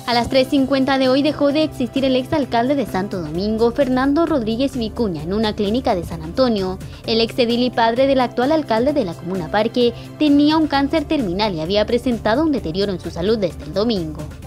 A las 3:50 de hoy dejó de existir el exalcalde de Santo Domingo, Fernando Rodríguez Vicuña, en una clínica de San Antonio. El exedil y padre del actual alcalde de la comuna Parque tenía un cáncer terminal y había presentado un deterioro en su salud desde el domingo.